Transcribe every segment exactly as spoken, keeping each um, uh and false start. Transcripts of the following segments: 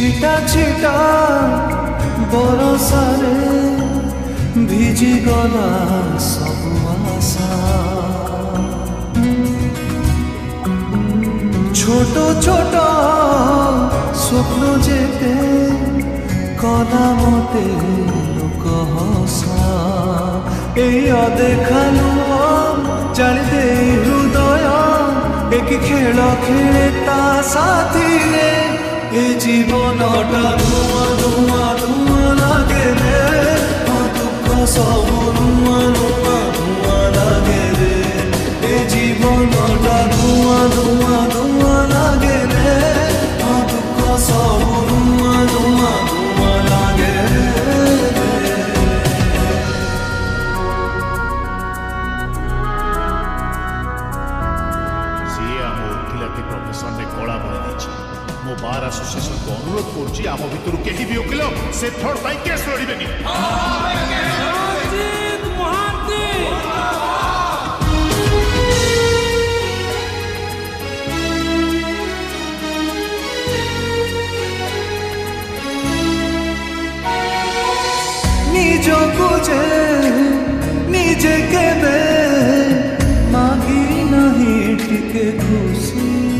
छिटा छिटा बरसारे भिजी गला सबु आशा छोट छोट स्वप्न जेते कला मते लोक हसा अदेखा जान दे हृदय एक खेल खेले ता साथी रे ए जीवनटा धुआं धुआं धुआं लागे रे दुख सब नुआ नुआ धुआं लागे रे ए जीवनटा धुआं धुआं धुआं लागे रे दुख सब नुआ नुआ धुआं लागे रे। प्रोफेशन में कला भरी मो बार एसोसिएशन को अनुरोध करुच्ची आम भितर कहीं भी वकिल से थर्ड पाई केस लड़बेनी। निजको जे निजे केबे मागी नहीं टिके खुशी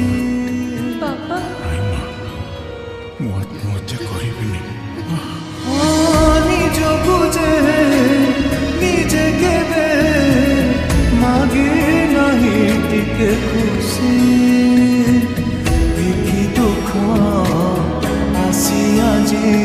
निज बुझे निजे केबे मागे नहीं टिके खुशी बिकी दुख आसी आजी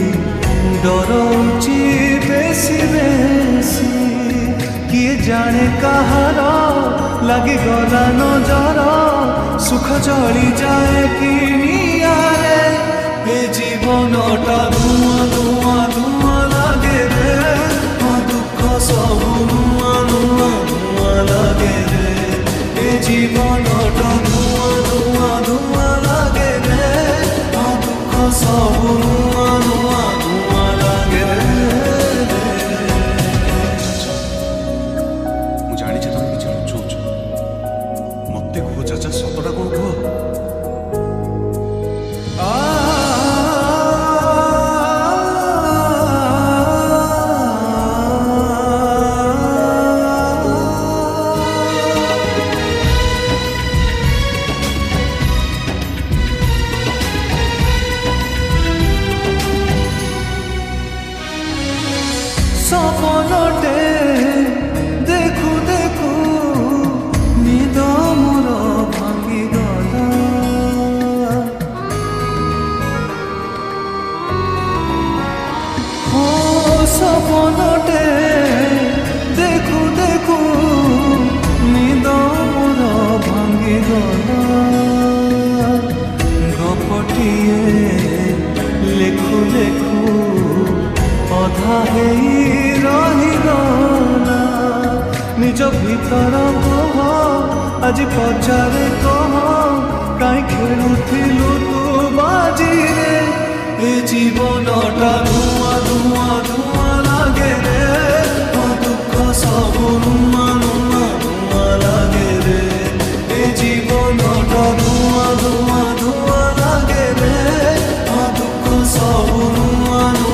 डरौची बेसी बेसी किए जाने कहार लगी गला नजर सुख जली जाए कि नियारे ए जीवनटा धुआं धुआं धुआं लागे रे दुख सब नुआ नुआ धुआं लागे रे ए जीवनटा धुआं धुआं धुआं लागे रे दुख सब नुआ नुआ धुआं लागे रे। मु जानी तुम किसी लुचौच मत कह चाचा सतटा कौन कह सपनटे देखु देखु निद मोर भांगी गला हो सपनटे देखु देखु निद मोर भांगी गला गपटिए लेखु लेखु अधा रहीगला निज भीतर कह आज पचारे कह कहीं खेलुथिलु तू बाजी रे ए जीवनटा धुआं धुआं धुआं लागे रे दुख सब नुआ नुआ धुआं लागे रे ए जीवनटा धुआं धुआं धुआं लागे रे दुख सब नुआ